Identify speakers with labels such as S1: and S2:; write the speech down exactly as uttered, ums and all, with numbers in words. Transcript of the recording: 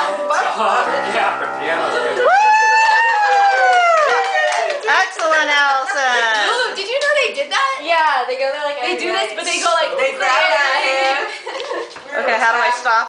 S1: Yeah, for piano.
S2: Excellent, Allison.
S3: Lulu, did you know they did that?
S4: Yeah, they go there like
S3: They do this, but they go like
S5: They grab that hand.
S2: Okay, how do I stop?